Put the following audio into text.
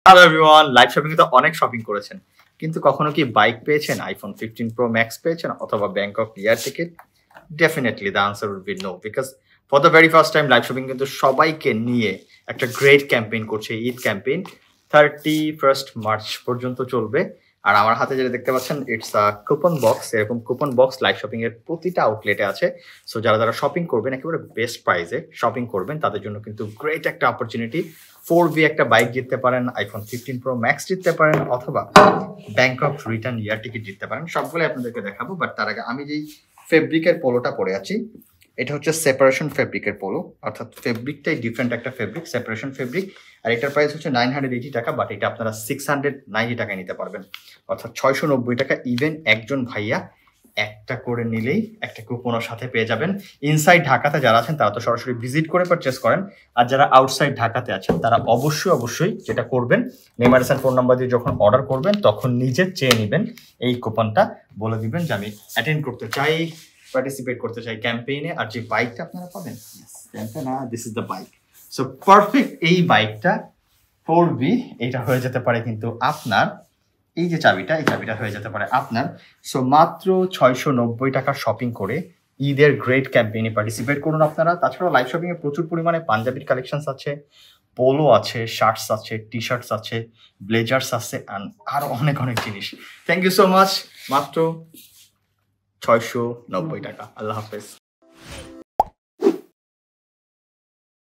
Hello everyone, live shopping এ তো অনেক শপিং করেছেন, কিন্তু কখনো কি বাইক পেয়েছেন, আইফোন 15 প্রো ম্যাক্স পেয়েছেন অথবা Bangkok air ticket? Definitely the answer will be no, because for the very first time live shopping কিন্তু সবাইকে নিয়ে একটা গ্রেট ক্যাম্পেইন করছে, ঈদ ক্যাম্পেইন 31 মার্চ পর্যন্ত চলবে। আর আমার হাতে যেটা দেখতে পাচ্ছেন, ইটস আ কুপন বক্স। এরকম কুপন বক্স লাইভ শপিং এর প্রতিটা আউটলেটে আছে। সো যারা শপিং করবেন, একেবারে বেস্ট প্রাইসে শপিং করবেন, তাদের জন্য কিন্তু গ্রেট একটা অপরচুনিটি। 4V একটা বাইক জিততে পারেন, আইফোন 15 প্রো ম্যাক্স জিততে পারেন, অথবা ব্যাংকক রিটার্ন ইয়ার টিকিট জিততে পারেন। সবগুলো আপনাদেরকে দেখাবো, বাট তার আগে আমি যেই ফেব্রিকের পোলোটা পরে আছি, এটা হচ্ছে সেপারেশন ফেব্রিকের পোলো, অর্থাৎ ফেব্রিকটাই ডিফারেন্ট একটা ফেব্রিক, সেপারেশন ফেব্রিক। আর এটার প্রাইস হচ্ছে 980 টাকা, বাট এটা আপনারা 690 টাকায় নিতে পারবেন, অর্থাৎ 690 টাকা। ইভেন একজন ভাইয়া একটা করে নিলেই একটা কুপনের সাথে পেয়ে যাবেন। ইনসাইড ঢাকাতে যারা আছেন তারা তো সরাসরি ভিজিট করে পারচেস করেন, আর যারা আউটসাইড ঢাকাতে আছেন তারা অবশ্যই যেটা করবেন, নেমারেশন ফোন নাম্বার দিয়ে যখন অর্ডার করবেন তখন নিজে চেয়ে নেবেন এই কুপনটা, বলে দিবেন যে আমি অ্যাটেন্ড করতে চাই, পার্টিসিপেট করতে চাই ক্যাম্পেইনে। আর যে বাইকটা আপনারা পাবেন, this is the bike. So perfect এই বাইকটা 4V, এটা হয়ে যেতে পারে কিন্তু আপনার, এই যে চাবিটা, এই চাবিটা হয়ে যেতে পারে আপনার। সো মাত্র 690 টাকা শপিং করে ঈদের গ্রেট ক্যাম্পেইনে পার্টিসিপেট করুন আপনারা। তাছাড়া লাইভ শপিং এ প্রচুর পরিমাণে পাঞ্জাবির কালেকশনস আছে, পোলো আছে, শার্টস আছে, টি শার্টস আছে, ব্লেজার্স আছে, অ্যান্ড আরো অনেক জিনিস। Thank you so much. মাত্র 690 টাকা। আল্লাহ হাফেজ।